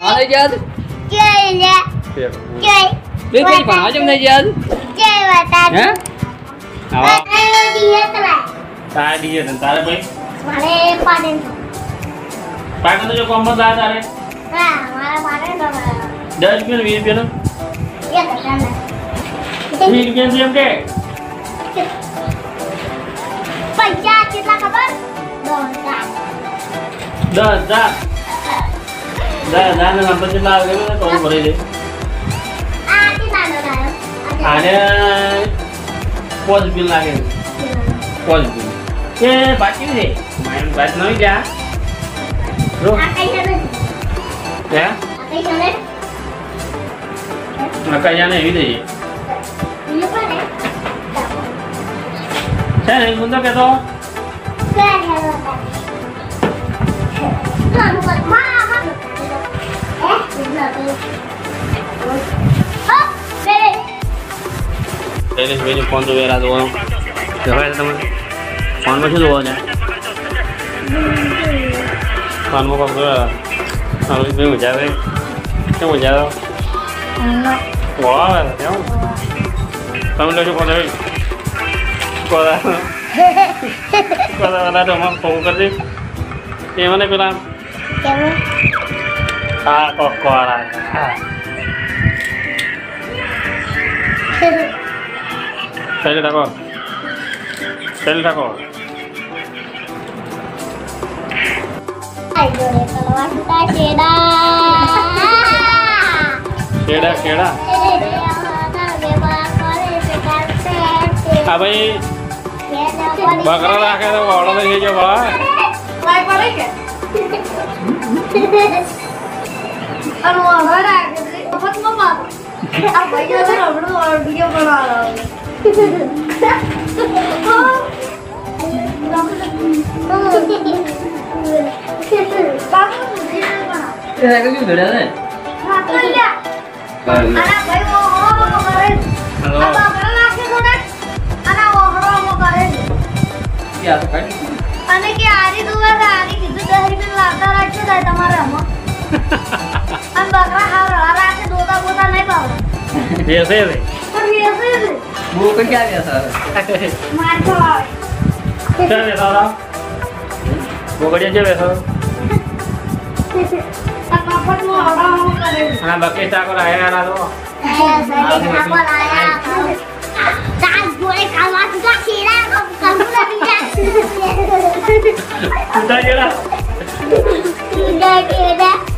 આને યાદ chơi બે કઈ પણ આજમ નહીં યાદ chơi và ta હે આવા đi hết rồi તારે ડીજે ને તારે ભાઈ મારે પાડેન પાટણ તો જો કોમ માં તારે હા મારા પાડેન તો 10 રૂપિયા 20 રૂપિયા એક હજાર 20 રૂપિયા એમ કે પૈસા કેટલા ખબર 10,000 10,000 ને નંબર કેટલા આવે ને તો ભરી દે આ કેટલા લાવ્યો આને 5 બિલ લાગે 5 બિલ કે બાકી છે માઈન બાત નહીં જા રો આ કઈ છે હે આ કઈ છે નકાયા ને એવી દઈએ બીજું કોને છે ને મુંદો કે તો કે હેલો હા હા શૈલેષ ભાઈ ફોન તો વેરા જોવાનો કહેવાય તમે ફોનમાં શું જોવો છે ફોનમાં કોક જોયા હવે બે મજા આવે કેમ મજા આવે વાહ કેમ તમે લોકો ફોન આવી કોદા તો મને ફોન કરી દે એ મને પેલા હા કોકોરા Sel tako. Sel tako. ayo kalau kita ceda Keda keda. Ah भाई बकरा रखे तो बड़ा तो ये जो बड़ा Lai pare ke? Anu orang ada, apa mama? Apa ya orang video bana रहा है. એ કઈ ગડ્યા ને Anak bayi mau kemarin. Apa pernah sih sudah? Anak mau kemarin. કે આ તો કાઢી અને કે આરી દુવા આરી કીધું 10 રૂપિયા લાવતા રાખજો થાય તમારે આમાં અને બકરા હાવ રાતે દોતા બોતા નહીં પાવ ये से रे પણ એ છે બહુ કઈ આવ્યા સર માર ખવાય क्या रे सारा वो बढ़िया जे बैठो આ પાપડ નો આડાવો કરે ना बके चा को आया ना तो આયા તાજ બોલે કાવા તુકા ખીરા કમ બીજા उधर गेला ઉડા કેડા